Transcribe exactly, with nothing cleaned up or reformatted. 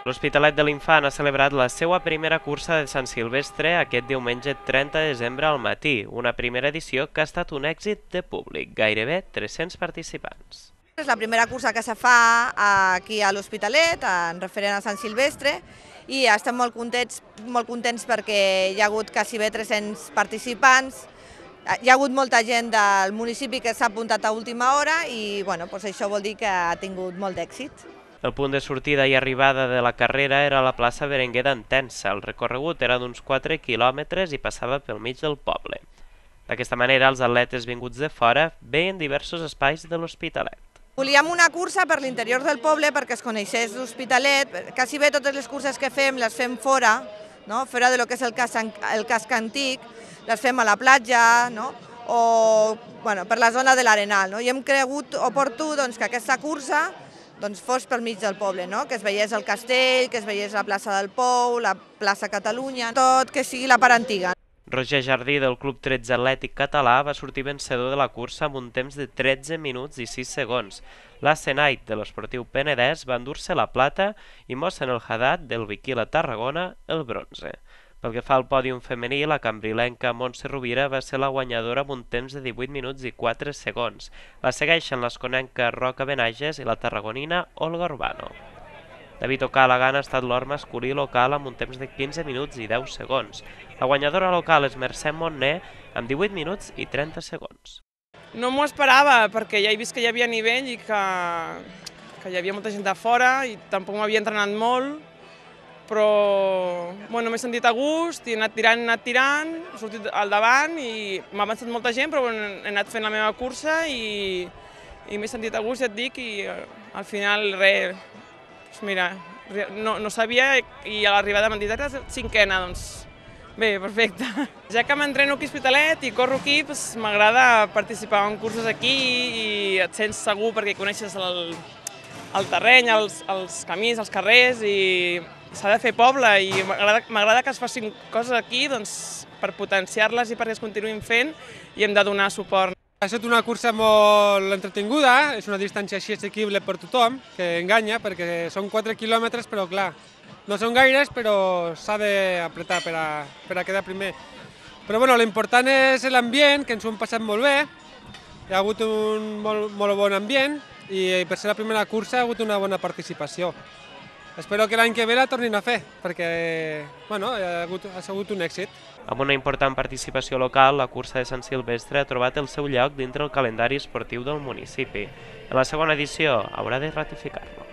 L'Hospitalet de l'Infant ha celebrat la seva primera cursa de Sant Silvestre aquest diumenge trenta de desembre al matí, una primera edició que ha estat un èxit de públic, gairebé tres-cents participants. És la primera cursa que se fa aquí a l'Hospitalet, en referent a Sant Silvestre, i estem molt contents, molt contents perquè hi ha hagut quasi bé tres-cents participants. Hi ha hagut molta gent del municipi que s'ha apuntat a última hora i bueno, doncs això vol dir que ha tingut molt d'èxit. El punt de sortida i arribada de la carrera era a la plaça Berenguer d'Entença. El recorregut era d'uns quatre quilòmetres i passava pel mig del poble. D'aquesta manera, els atletes vinguts de fora veien diversos espais de l'Hospitalet. Volíem una cursa per l'interior del poble perquè es coneixés l'Hospitalet. Quasi bé totes les curses que fem les fem fora, no? Fora de lo que és el casc, el casc antic, les fem a la platja, no? O bueno, per la zona de l'Arenal. No? I hem cregut oportú doncs, que aquesta cursa doncs, fos pel mig del poble, no? Que es veiés el castell, que es veiés la plaça del Pou, la plaça Catalunya, tot que sigui la part antiga. Roger Jardí, del Club tretze Atlètic Català, va sortir vencedor de la cursa amb un temps de tretze minuts i sis segons. La Senait, de l'Esportiu Penedès, va endur-se la plata i Mossen el Haddad, del Viquila Tarragona, el bronze. Pel que fa al pòdium femení, la cambrilenca Montse Rovira va ser la guanyadora amb un temps de divuit minuts i quatre segons. La segueixen l'esconenca Roca Benages i la tarragonina Olga Urbano. David O'Callaghan ha estat l'or masculí local amb un temps de quinze minuts i deu segons. La guanyadora local és Mercè Montner amb divuit minuts i trenta segons. No m'ho esperava perquè ja he vist que hi havia nivell i que, que hi havia molta gent de fora i tampoc m'havia entrenat molt, però bueno, m'he sentit a gust i he anat tirant, he anat tirant, he sortit al davant i m'ha avançat molta gent, però bueno, he anat fent la meva cursa i, i m'he sentit a gust, ja et dic, i al final res, doncs mira, no, no sabia i a l'arribada m'han dit que era cinquena, doncs bé, perfecte. Ja que m'entreno aquí a Hospitalet i corro aquí, doncs m'agrada participar en curses aquí i et sents segur perquè coneixes el, el terreny, els, els camins, els carrers i s'ha de fer poble i m'agrada que es facin coses aquí doncs, per potenciar-les i perquè es continuïn fent i hem de donar suport. Ha estat una cursa molt entretinguda, és una distància així assequible per tothom, que enganya perquè són quatre quilòmetres, però clar, no són gaires, però s'ha d'apretar per, a, per a quedar primer. Però bueno, l'important és l'ambient, que ens ho hem passat molt bé, hi ha hagut un molt, molt bon ambient i per ser la primera cursa ha hagut una bona participació. Espero que l'any que ve la tornin a fer, perquè bueno, ha, hagut, ha sigut un èxit. Amb una important participació local, la cursa de Sant Silvestre ha trobat el seu lloc dintre el calendari esportiu del municipi. En la segona edició haurà de ratificar-lo.